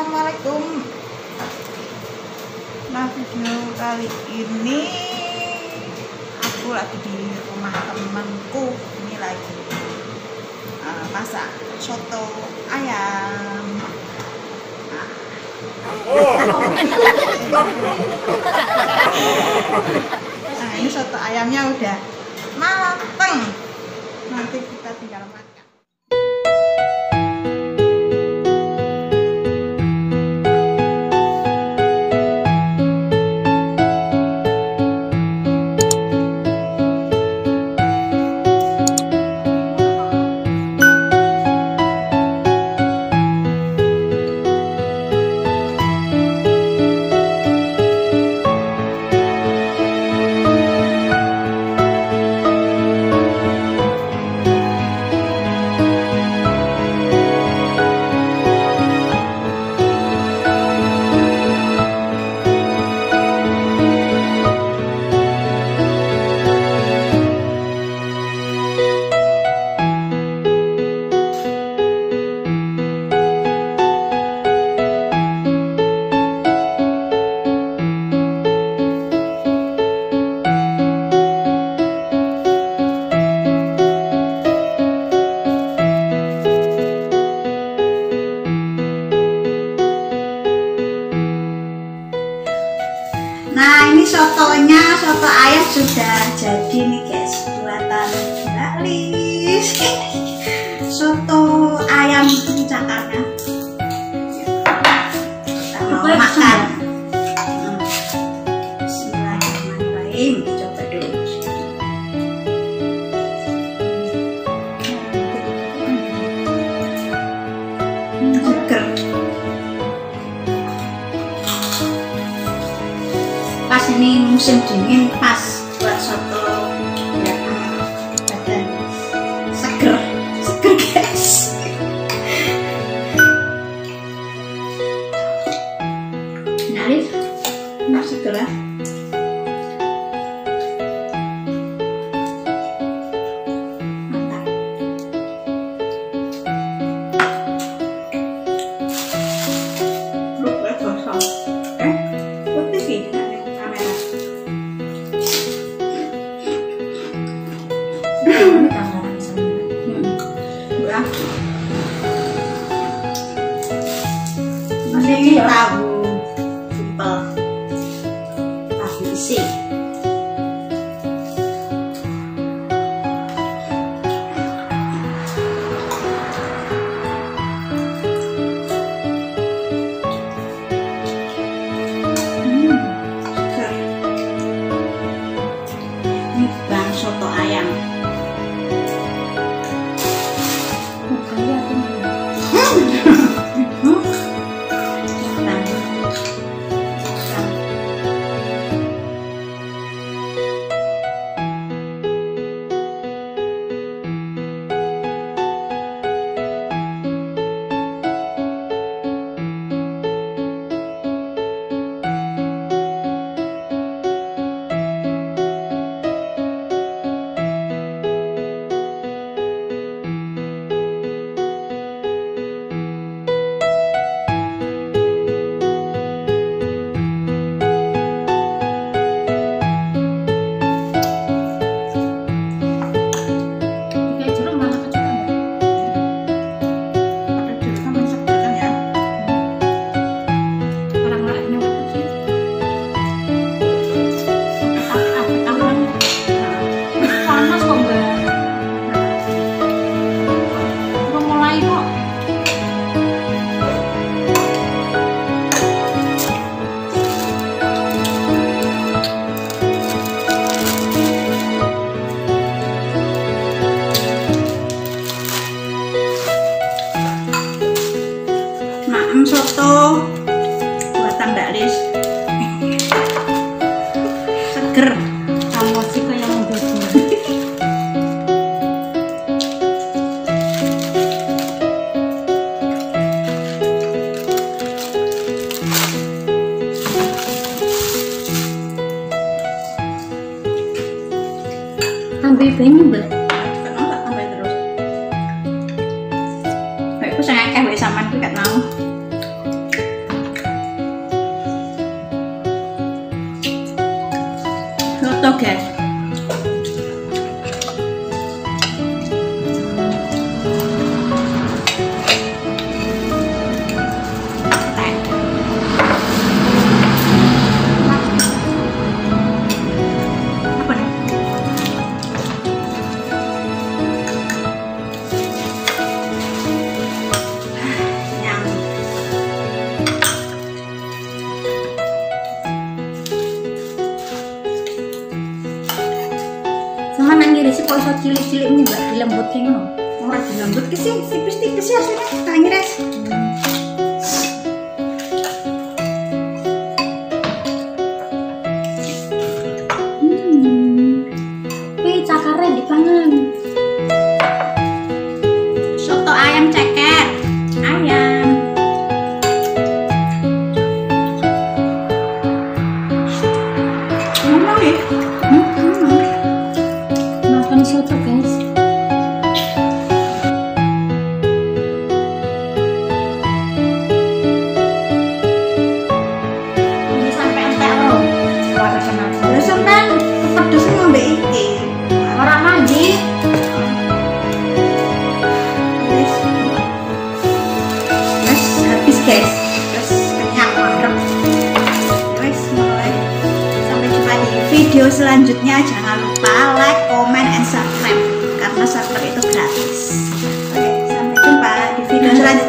Assalamualaikum. Nah, video kali ini aku lagi di rumah temanku. Ini lagi masak soto ayam. Nah, ini soto ayamnya udah mateng. Nanti kita tinggal makan. Nah, ini sotonya, soto ayam sudah jadi nih guys, buatan Mbak Lis. Soto ayam cakarnya. Kita mau makan. Bismillahirrahmanirrahim. Coba dulu. Seger. Pas ini musim dingin, pas buat soto ya, badan seger guys. Naris, nggak seger lah. Mantap. Lupa gosong. Putih sih. Ini tahu simpel, tahu isi. Segar. Ini bang soto ayam. Soto buatan Mbak Lis. Seger. Kamu sih kayak mau dodol. Tambah banyu, Mbak. Kenapa tambah terus? Baikku saya akeh wae sampean ku gak mau. dilembut kene. Ora dilembut ke sih, tipis-tipis ya sini. Tangi res. Cakare dipangan. Soto ayam ceker. Ayam. Ngomong ya? Makan soto, guys. Ini sampai entek loh. Suara kenapa? Terus sampean pedes ngombe iki. Orang mandi. Wes habis guys. Terus kenyang marep. Wes mulai. Sampai jumpa di video selanjutnya. Jangan lupa like, comment, and subscribe karena subscribe itu gratis. Oke, sampai jumpa di video selanjutnya.